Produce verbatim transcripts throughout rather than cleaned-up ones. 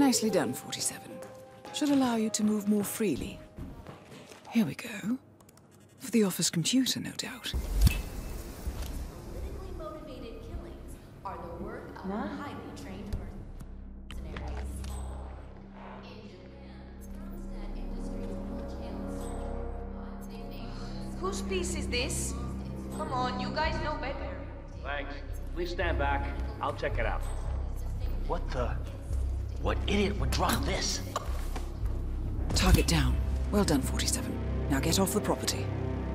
Nicely done, forty-seven. Should allow you to move more freely. Here we go. For the office computer, no doubt. Politically motivated killings are the work of Huh? highly trained mercenaries. In Japan, Kronstadt Industries full-channel surgery robots they make. Whose piece is this? Come on, you guys know better. Thanks. Please stand back. I'll check it out. What the? What idiot would drop this? Target down. Well done, forty-seven. Now get off the property.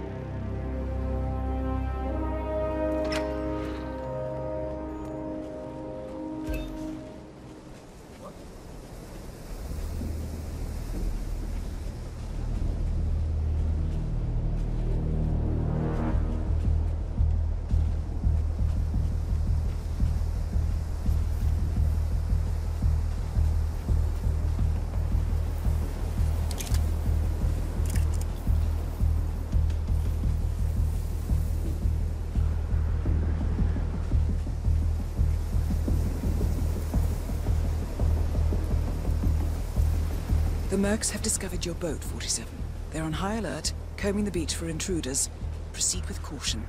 The Mercs have discovered your boat, forty-seven. They're on high alert, combing the beach for intruders. Proceed with caution.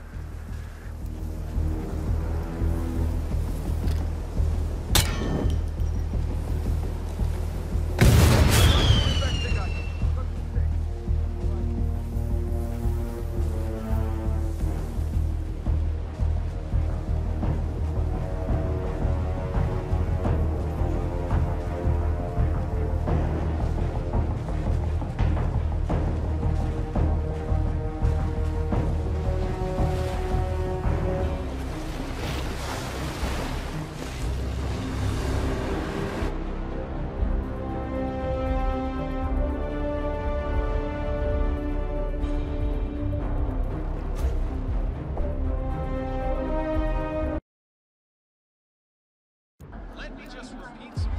Let me just repeat some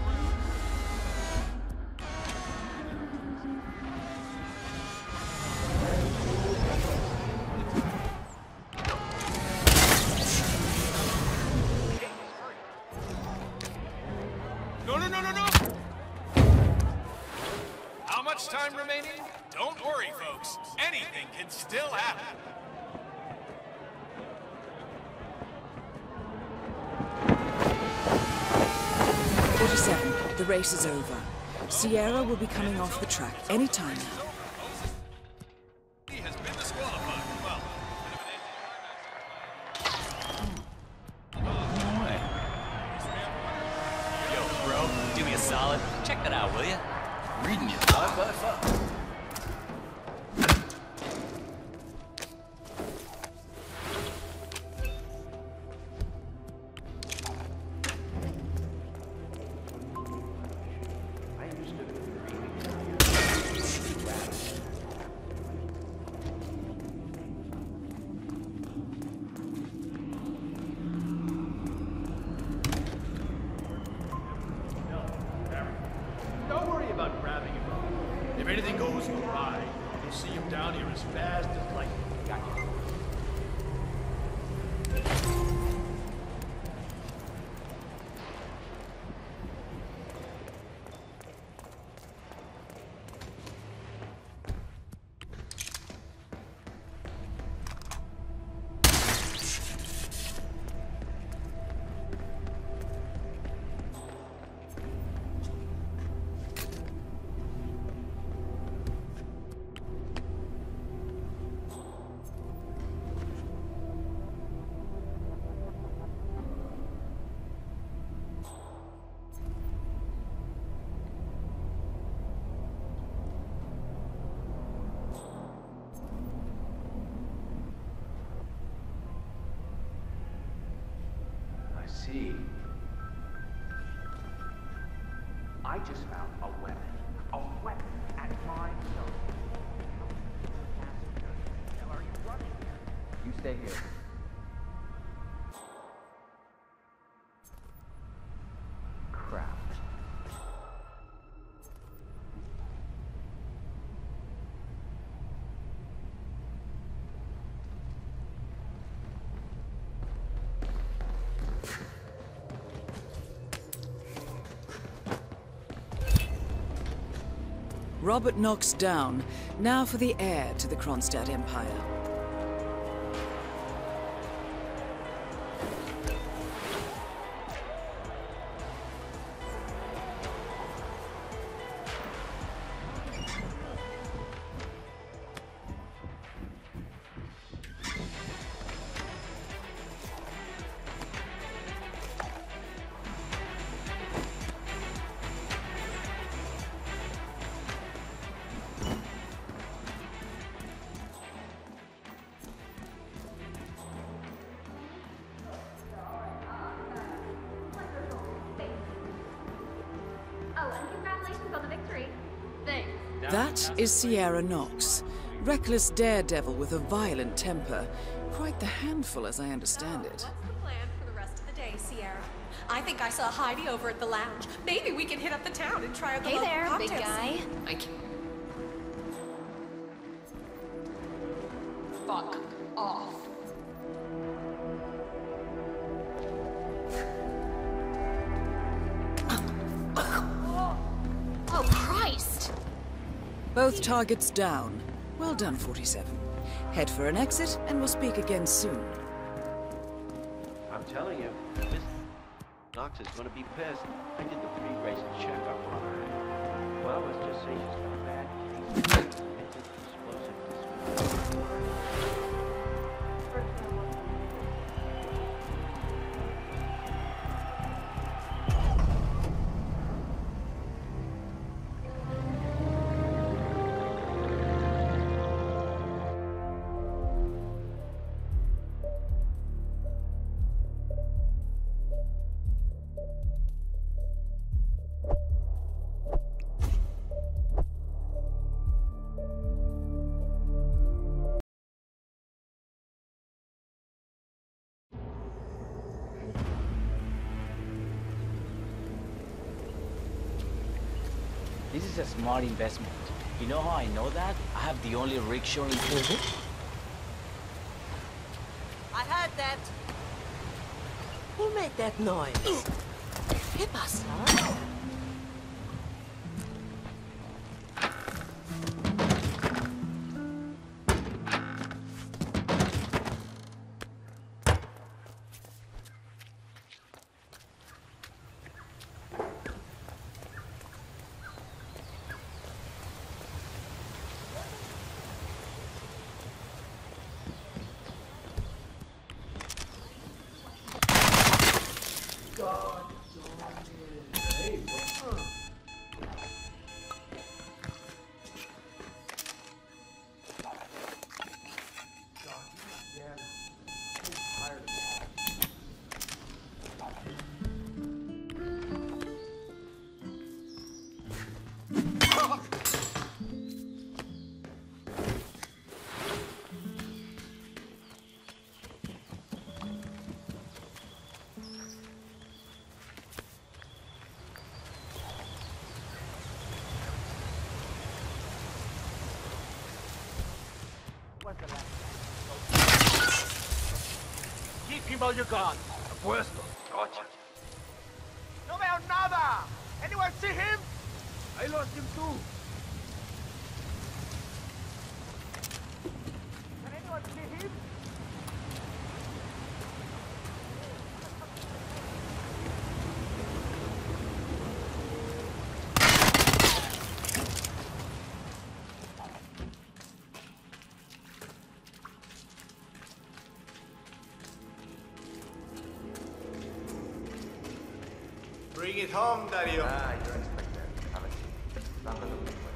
No, no, no, no, no! How much time remaining? Don't worry, folks. Anything can still happen. forty-seven, the race is over. Sierra will be coming off the track any time now. He has been disqualified. Well, Yo, bro, do me a solid. Check that out, will ya? Reading you five by five. don't worry about grabbing him. If anything goes awry, you'll see him down here as fast as lightning. Got you. I see. I just found a weapon. A weapon at my zone. Are you running? You stay here. Crap. Robert Knox down. Now for the heir to the Kronstadt Empire. Oh, and congratulations on the victory. Thanks. That is Sierra Knox. Reckless daredevil with a violent temper. Quite the handful, as I understand it. What's the plan for the rest of the day, Sierra? I think I saw Heidi over at the lounge. Maybe we can hit up the town and try out the Hey local there, cocktails. big guy. I can Fuck off. Oh, Christ! Both targets down. Well done, forty-seven. Head for an exit, and we'll speak again soon. I'm telling you, Miss Knox is gonna be pissed. I did the pre-race checkup on her. Well, let's just say she's got a bad case. It's explosive disorder. This is a smart investment. You know how I know that? I have the only rickshaw in town. I heard that. Who made that noise? ¿Qué pasa? Keep him on your guard. Apuesto. Gotcha. No veo nada! Anyone see him? I lost him too. Can anyone see him? Bring it home, Dario. Ah, you're expected. Have a seat. Not gonna look for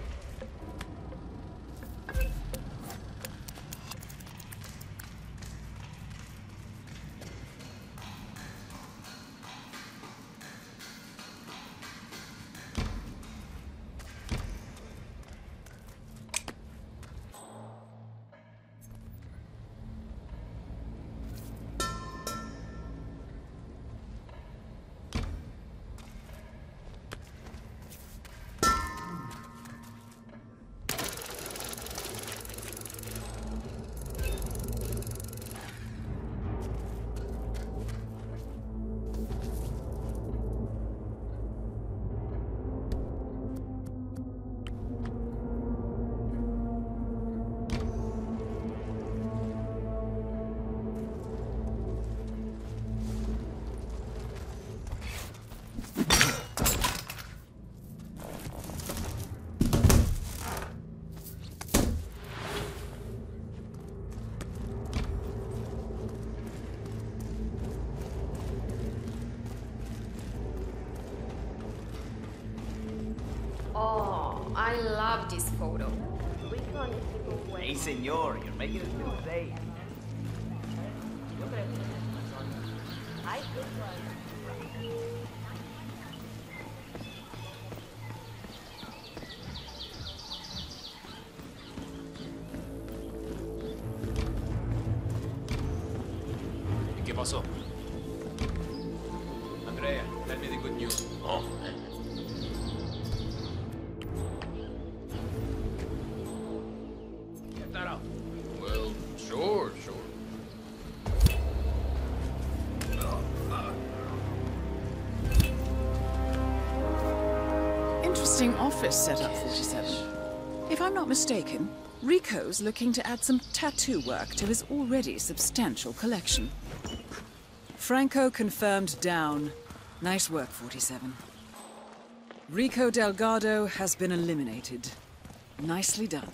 Oh, I love this photo. Hey, senor, you're making us feel safe. ¿Qué pasó? Andrea, tell me the good news. Oh. Get that out. Well, sure, sure. Interesting office setup, forty-seven. If I'm not mistaken, Rico's looking to add some tattoo work to his already substantial collection. Franco confirmed down. Nice work, forty-seven. Rico Delgado has been eliminated. Nicely done.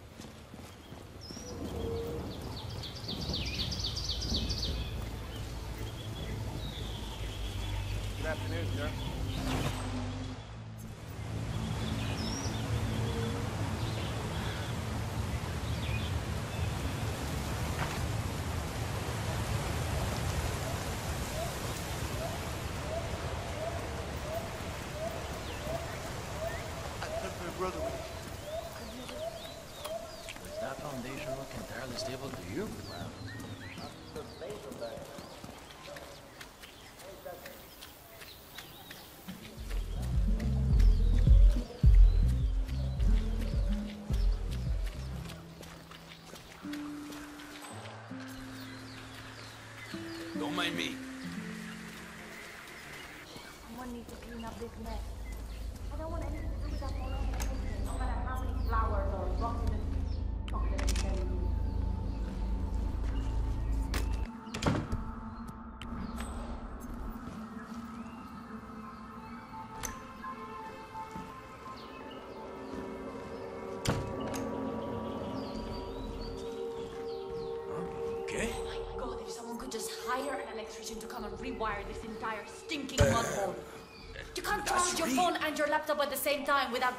Good afternoon, sir. Is that foundation look entirely stable to you? Don't mind me. Someone needs to clean up this mess. I don't want anything to do with that photo, no matter how many flowers or rocks in the chocolate and cherry. Okay. Oh my god, if someone could just hire an electrician to come and rewire this entire stinking mud hole. You can't charge your phone and your laptop at the same time without...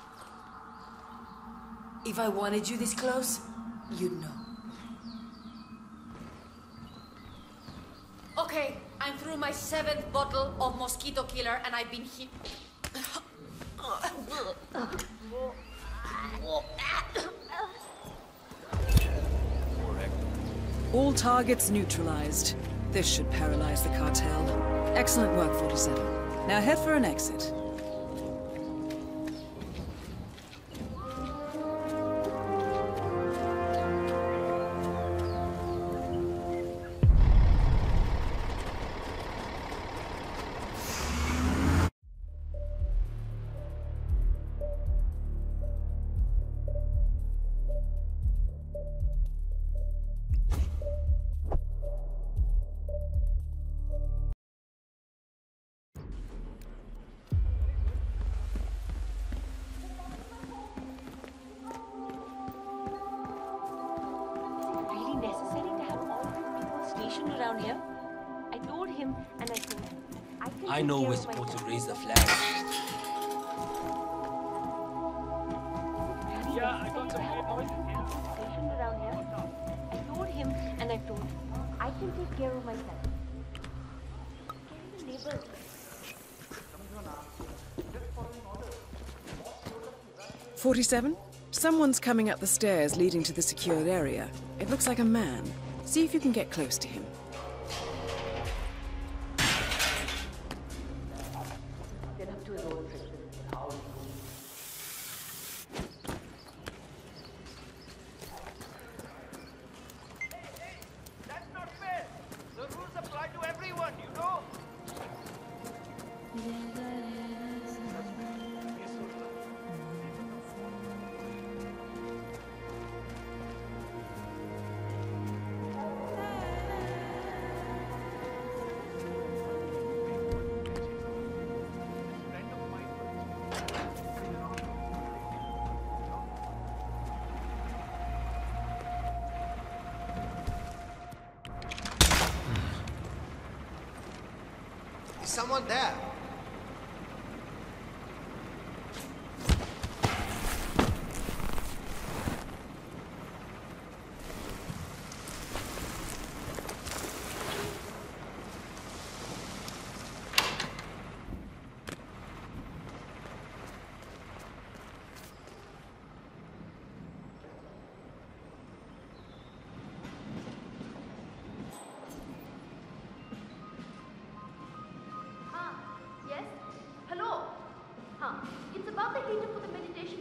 If I wanted you this close, you'd know. Okay, I'm through my seventh bottle of mosquito killer and I've been hit... All targets neutralized. This should paralyze the cartel. Excellent work, forty-seven. Now head for an exit. Around here. I told him and I said, I can I take know care we're of supposed to myself. raise the flag. Yeah, I got some more voices stationed around here. I told him and I told him, I can take care of myself. Get the neighbors. forty-seven? Someone's coming up the stairs leading to the secured area. It looks like a man. See if you can get close to him. Get up to his old tricks. That's not fair. The rules apply to everyone, you know? Is someone there?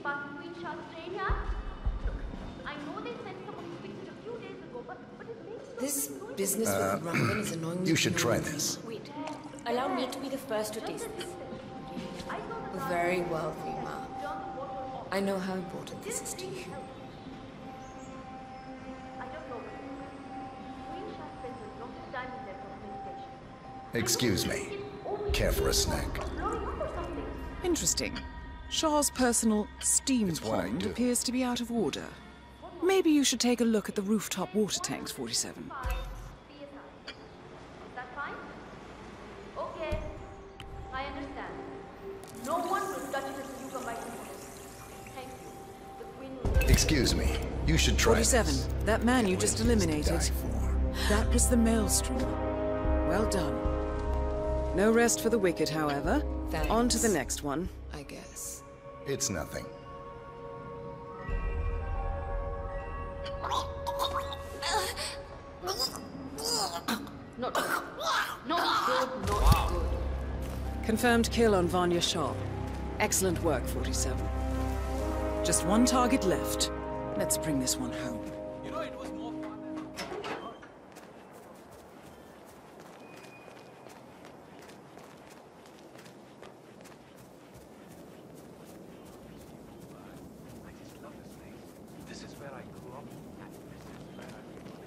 past Queen Shah's train yard? Look, I know they sent someone to fix it a few days ago, but, but it makes no This sense. business Uh, with Rangan is annoying me. You should try beyond this. Wait, allow me to be the first to taste this. Very well, Rima. I know how important this is to you. I don't know. Queen Shah spends a lot of time in there from the station. Excuse me. Care for a snack? Interesting. Shah's personal steam It's what I pond do. appears to be out of order. Maybe you should take a look at the rooftop water tanks, forty-seven. Is that fine? Okay. I understand. No one will touch it until you come back to me. Thank you. The Queen will... Excuse me. You should try forty-seven. this. That man you just eliminated. That was the Maelstrom. Well done. No rest for the wicked, however. Thanks. On to the next one. I guess. It's nothing. Not good. Not good, not good. Confirmed kill on Vanya Shah. Excellent work, forty-seven. Just one target left. Let's bring this one home. You know, it was more fun than... I just love this place. This is where I grew up, and this is where I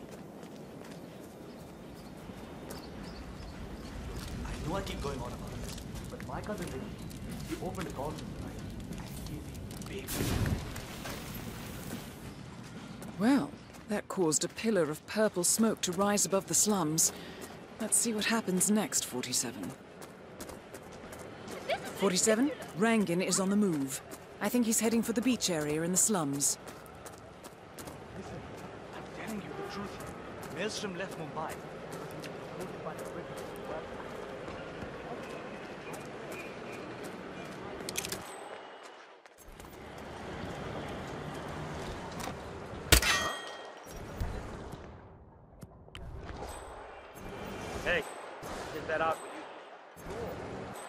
I know I keep going on about this, but my cousin did. He opened a call tonight and gave me big. Well, that caused a pillar of purple smoke to rise above the slums. Let's see what happens next, forty-seven. forty-seven, Rangan is on the move. I think he's heading for the beach area in the slums. Listen, I'm telling you the truth here. Maelstrom left Mumbai because he was promoted by the British. Well, hey, get that out with you.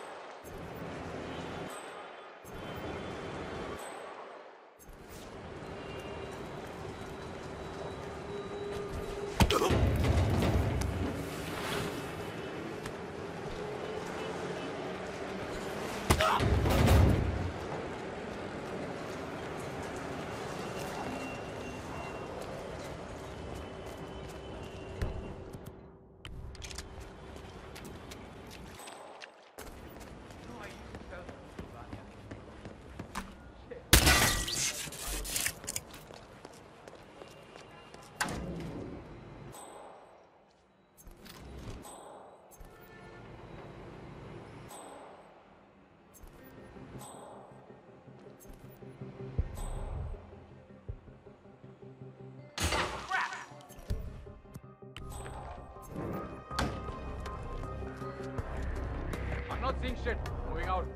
I'm not seeing shit. Moving out.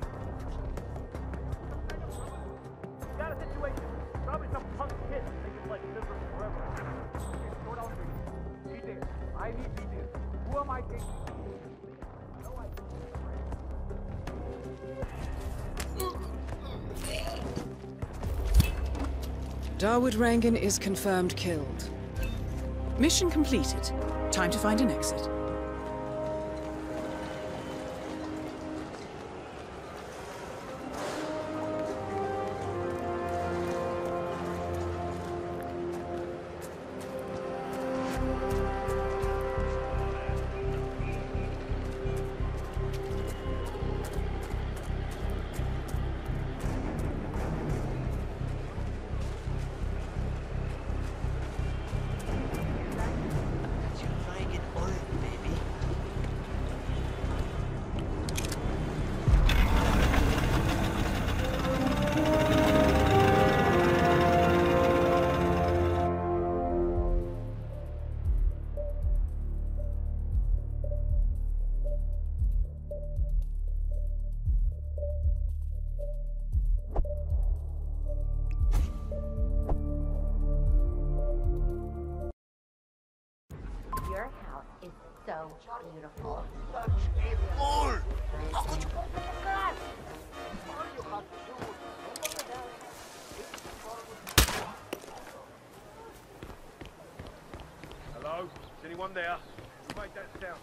Got a situation. Probably some punk kid thinking like miserable forever. Sort out details. I need details. Who am I taking? No Dawood Rangan is confirmed killed. Mission completed. Time to find an exit. Your house is so beautiful. Such a fool! How could you open the glass? All you have to do is open the glass. Anyone there? Write that down.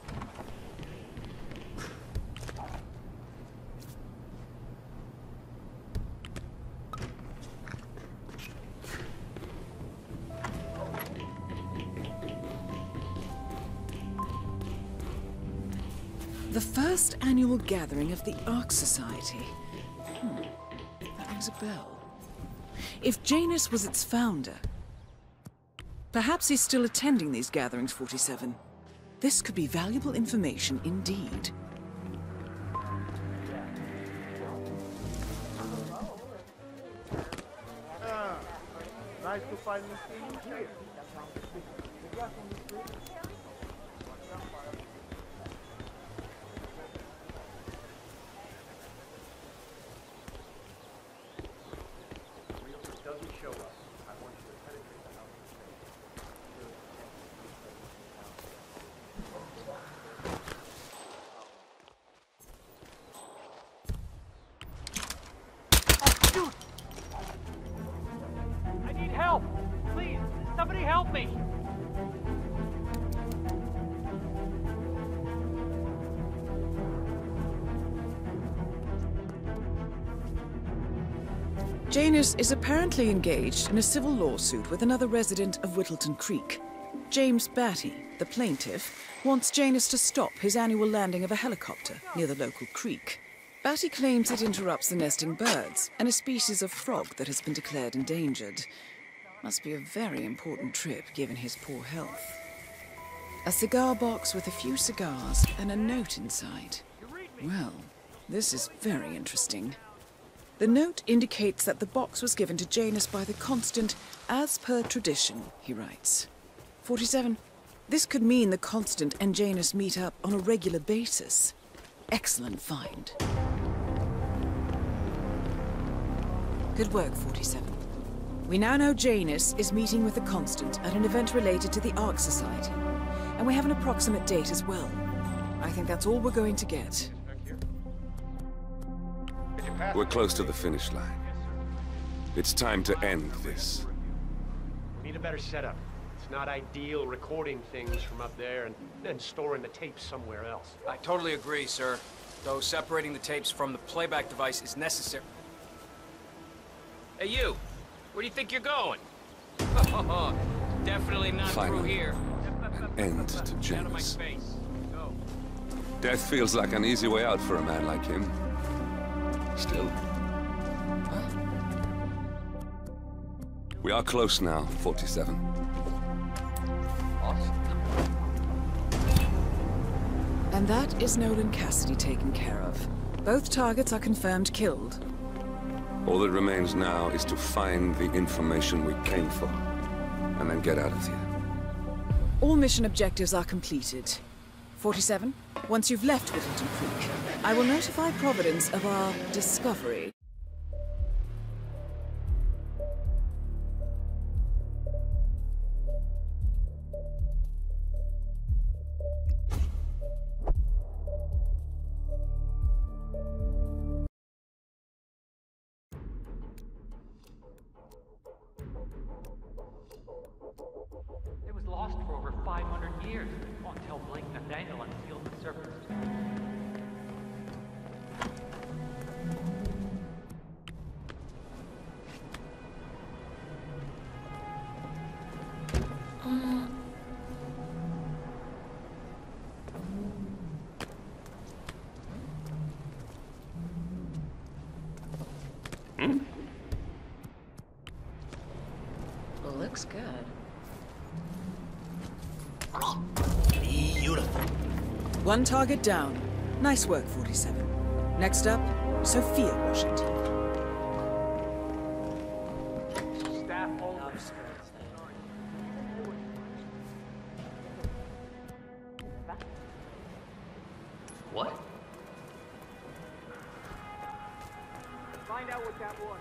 The first annual gathering of the Ark Society. Hmm, that rings a bell. If Janus was its founder, perhaps he's still attending these gatherings, forty-seven. This could be valuable information indeed. Ah, nice to finally see you here. Doesn't show up. I want you to penetrate the house. Shoot! I need help! Please, somebody help me! Janus is apparently engaged in a civil lawsuit with another resident of Whittleton Creek. James Batty, the plaintiff, wants Janus to stop his annual landing of a helicopter near the local creek. Batty claims it interrupts the nesting birds and a species of frog that has been declared endangered. Must be a very important trip given his poor health. A cigar box with a few cigars and a note inside. Well, this is very interesting. The note indicates that the box was given to Janus by the Constant, as per tradition, he writes. forty-seven. This could mean the Constant and Janus meet up on a regular basis. Excellent find. Good work, forty-seven. We now know Janus is meeting with the Constant at an event related to the Ark Society. And we have an approximate date as well. I think that's all we're going to get. We're close to the finish line. It's time to end this. We need a better setup. It's not ideal recording things from up there and then storing the tapes somewhere else. I totally agree, sir. Though separating the tapes from the playback device is necessary. Hey, you! Where do you think you're going? Definitely not Finally, through here. an end to Out of my Janus. face. Go. Death feels like an easy way out for a man like him. Still. We are close now, forty-seven. And that is Nolan Cassidy taken care of. Both targets are confirmed killed. All that remains now is to find the information we came for, and then get out of here. All mission objectives are completed. forty-seven, once you've left Whittleton Creek, I will notify Providence of our discovery. It was lost for over five hundred years until Blake Nathaniel unsealed the surface. Hmm? Looks good. Beautiful. One target down. Nice work, forty-seven. Next up, Sophia Washington. Staff only. What? Find out what that was.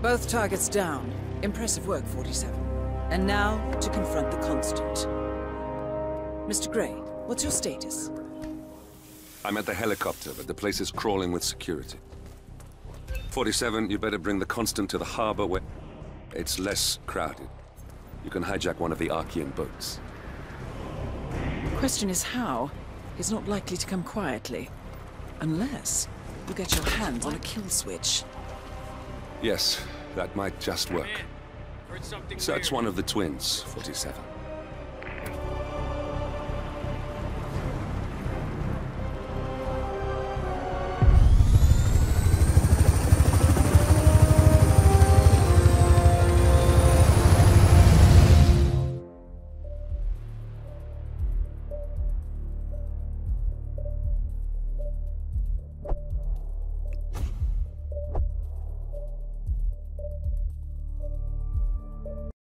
Both targets down. Impressive work, forty-seven. And now, to confront the Constant. Mister Gray, what's your status? I'm at the helicopter, but the place is crawling with security. forty-seven, you better bring the Constant to the harbor where it's less crowded. You can hijack one of the Archean boats. Question is how. He's not likely to come quietly. Unless you get your hands on a kill switch. Yes, that might just work. Heard something Search weird. one of the twins, forty-seven.